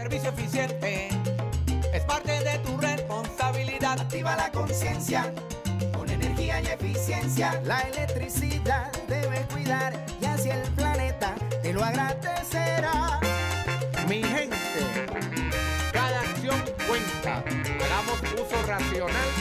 Servicio eficiente es parte de tu responsabilidad. Activa la conciencia con energía y eficiencia. La electricidad debe cuidar y así el planeta te lo agradecerá. Mi gente, cada acción cuenta. Hagamos uso racional